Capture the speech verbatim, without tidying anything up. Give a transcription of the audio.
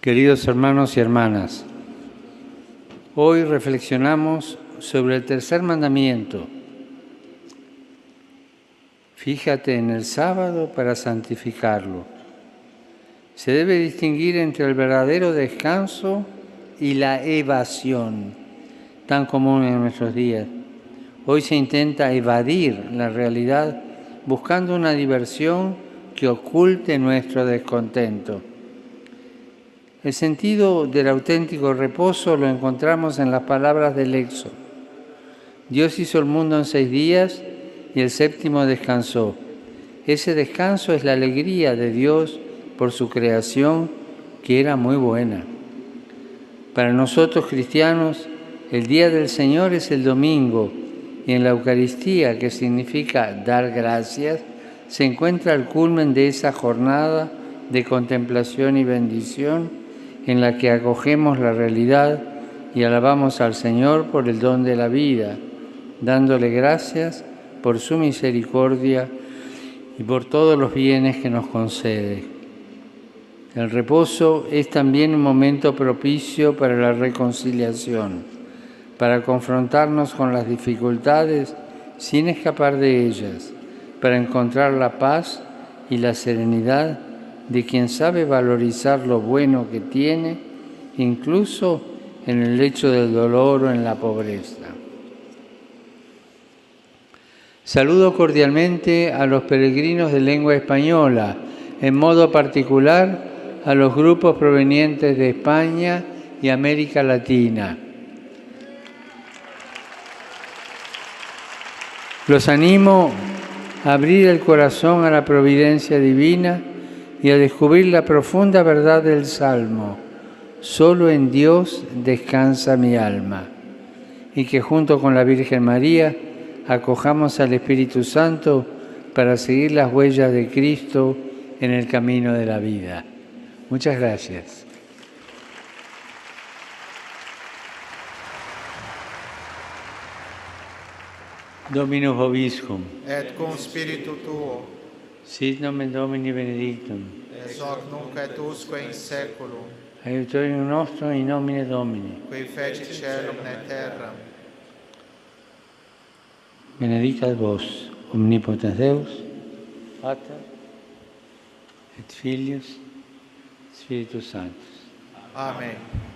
Queridos hermanos y hermanas, hoy reflexionamos sobre el tercer mandamiento. Fíjate en el sábado para santificarlo. Se debe distinguir entre el verdadero descanso y la evasión, tan común en nuestros días. Hoy se intenta evadir la realidad buscando una diversión que oculte nuestro descontento. El sentido del auténtico reposo lo encontramos en las palabras del Éxodo. Dios hizo el mundo en seis días y el séptimo descansó. Ese descanso es la alegría de Dios por su creación, que era muy buena. Para nosotros cristianos, el día del Señor es el domingo, y en la Eucaristía, que significa dar gracias, se encuentra el culmen de esa jornada de contemplación y bendición en la que acogemos la realidad y alabamos al Señor por el don de la vida, dándole gracias por su misericordia y por todos los bienes que nos concede. El reposo es también un momento propicio para la reconciliación, para confrontarnos con las dificultades sin escapar de ellas, para encontrar la paz y la serenidad de quien sabe valorizar lo bueno que tiene, incluso en el lecho del dolor o en la pobreza. Saludo cordialmente a los peregrinos de lengua española, en modo particular a los grupos provenientes de España y América Latina. Los animo a abrir el corazón a la providencia divina y a descubrir la profunda verdad del Salmo: solo en Dios descansa mi alma, y que junto con la Virgen María acojamos al Espíritu Santo para seguir las huellas de Cristo en el camino de la vida. Muchas gracias. Dominus vobiscum. Et cum spiritu tuo. Sit nomen Domini benedictum. Ex hoc nunc et usque in saeculum. Aiutorium nostrum in nomine Domini. Qui fecit caelum et terram. Benedicat vos, omnipotens Deus, Pater, et Filius, Spiritus Sanctus. Amen.